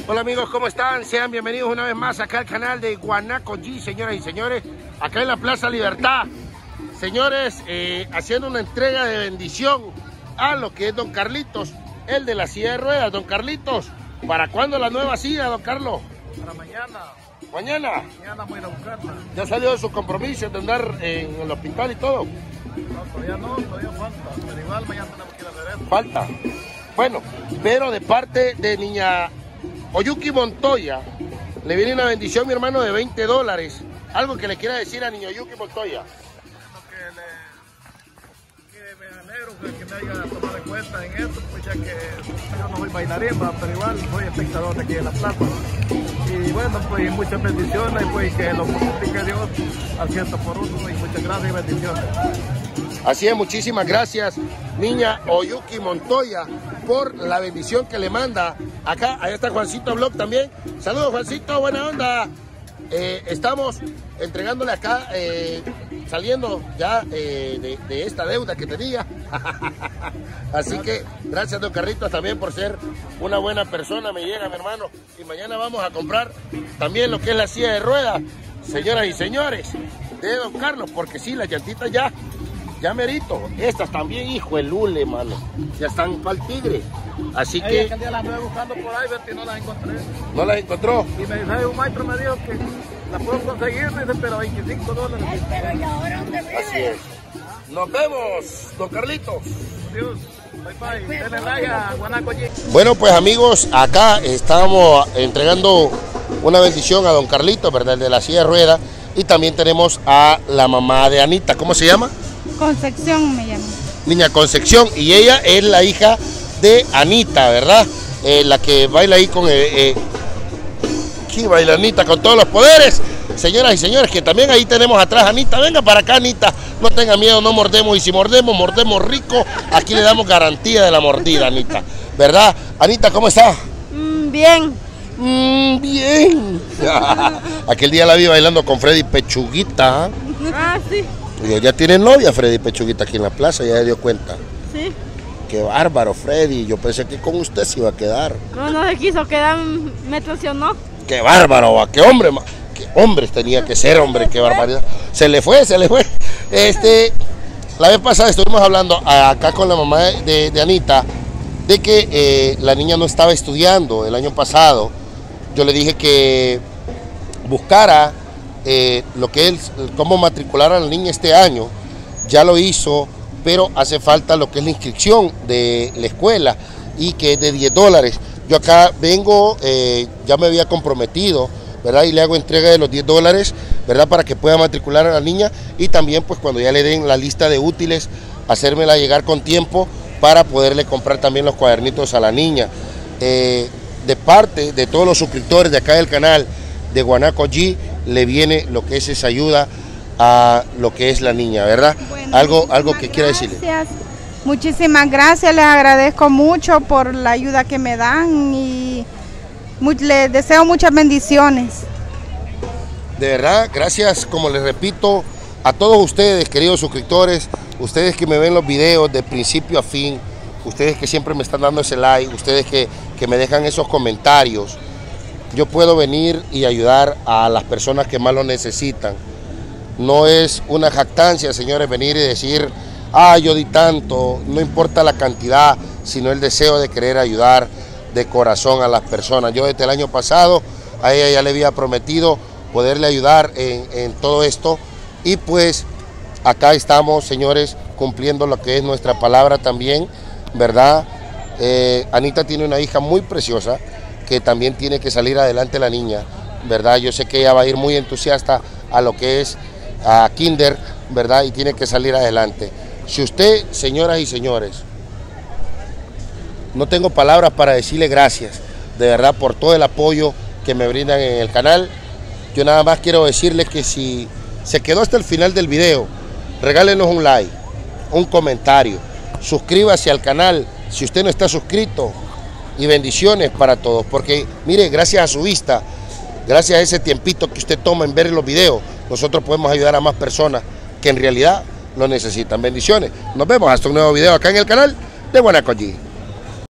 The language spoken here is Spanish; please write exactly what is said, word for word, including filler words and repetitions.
Hola amigos, ¿cómo están? Sean bienvenidos una vez más acá al canal de Guanaco G, señoras y señores, acá en la Plaza Libertad. Señores, eh, haciendo una entrega de bendición a lo que es don Carlitos, el de la silla de ruedas. Don Carlitos, ¿para cuándo la nueva silla, don Carlos? Para mañana. ¿Mañana? Mañana voy a ir a buscarla. ¿Ya salió de su compromiso de andar en el hospital y todo? No, todavía no, todavía falta, pero igual mañana tenemos que ir a hacer eso. Falta. Bueno, pero de parte de niña Oyuki Montoya, le viene una bendición, mi hermano, de veinte dólares. Algo que le quiera decir a niña Oyuki Montoya. Que, le, que me alegro que, que me haya tomado en cuenta en esto, pues ya que yo no soy bailarín, pero igual soy espectador de aquí de la plaza. Y bueno, pues muchas bendiciones, pues que lo multiplique Dios al ciento por uno, y muchas gracias y bendiciones. Así es, muchísimas gracias, niña Oyuki Montoya, por la bendición que le manda. Acá, allá está Juancito Blog también. Saludos, Juancito, buena onda. Eh, estamos entregándole acá, eh, saliendo ya eh, de, de esta deuda que tenía. Así que gracias, don Carlitos, también por ser una buena persona. Me llega, mi hermano. Y mañana vamos a comprar también lo que es la silla de ruedas, señoras y señores, de don Carlos, porque sí, las llantitas ya, ya merito. Estas también, hijo de lule, mano. Ya están para el tigre. Así que... Ella, que día las anduve buscando por ahí, y no las encontré. ¿No las encontró? Y me dice, un maestro me dijo que la puedo conseguir, dice, pero veinticinco dólares. Ay, pero ¿y ahora dónde vive? Así es. Nos vemos, don Carlitos. Dios, bye bye. Denle like a Guanaco G. Bueno, pues amigos, acá estamos entregando una bendición a don Carlitos, ¿verdad? El de la silla de ruedas. Y también tenemos a la mamá de Anita. ¿Cómo se llama? Concepción me llama. Niña Concepción. Y ella es la hija de Anita, ¿verdad? Eh, la que baila ahí con... Eh, eh, aquí baila Anita con todos los poderes. Señoras y señores, que también ahí tenemos atrás a Anita. Venga para acá, Anita. No tenga miedo, no mordemos. Y si mordemos, mordemos rico. Aquí le damos garantía de la mordida, Anita. ¿Verdad? Anita, ¿cómo está? Mm, bien. Mm, bien. Aquel día la vi bailando con Freddy Pechuguita. Ah, sí. Y ya tiene novia Freddy Pechuguita aquí en la plaza, ya se dio cuenta. Sí. Qué bárbaro, Freddy. Yo pensé que con usted se iba a quedar. No, no se quiso quedar, me traicionó. Qué bárbaro, va. Qué hombre, ma. Qué hombre tenía que ser, hombre, qué barbaridad. Se le fue, se le fue. Este, la vez pasada estuvimos hablando acá con la mamá de, de Anita, de que eh, la niña no estaba estudiando el año pasado. Yo le dije que buscara eh, lo que es, cómo matricular a la niña este año. Ya lo hizo, pero hace falta lo que es la inscripción de la escuela, y que es de diez dólares. Yo acá vengo, eh, ya me había comprometido, ¿verdad? Y le hago entrega de los diez dólares, ¿verdad? Para que pueda matricular a la niña, y también pues cuando ya le den la lista de útiles, hacérmela llegar con tiempo para poderle comprar también los cuadernitos a la niña. Eh, de parte de todos los suscriptores de acá del canal de Guanaco G, le viene lo que es esa ayuda a lo que es la niña, ¿verdad? Bueno, algo algo que quiera decirle. Gracias. Muchísimas gracias, les agradezco mucho por la ayuda que me dan y les deseo muchas bendiciones. De verdad, gracias, como les repito, a todos ustedes, queridos suscriptores, ustedes que me ven los videos de principio a fin, ustedes que siempre me están dando ese like, ustedes que, que me dejan esos comentarios. Yo puedo venir y ayudar a las personas que más lo necesitan. No es una jactancia, señores, venir y decir, ah, yo di tanto, no importa la cantidad, sino el deseo de querer ayudar de corazón a las personas. Yo desde el año pasado a ella ya le había prometido poderle ayudar en, en todo esto, y pues acá estamos, señores, cumpliendo lo que es nuestra palabra también, ¿verdad? Eh, Anita tiene una hija muy preciosa que también tiene que salir adelante, la niña, ¿verdad? Yo sé que ella va a ir muy entusiasta a lo que es a Kinder, ¿verdad? Y tiene que salir adelante. Si usted, señoras y señores, no tengo palabras para decirle gracias, de verdad, por todo el apoyo que me brindan en el canal. Yo nada más quiero decirles que si se quedó hasta el final del video, regálenos un like, un comentario, suscríbase al canal si usted no está suscrito, y bendiciones para todos, porque mire, gracias a su vista, gracias a ese tiempito que usted toma en ver los videos, nosotros podemos ayudar a más personas que en realidad lo necesitan. Bendiciones. Nos vemos hasta un nuevo video acá en el canal de Guanaco G.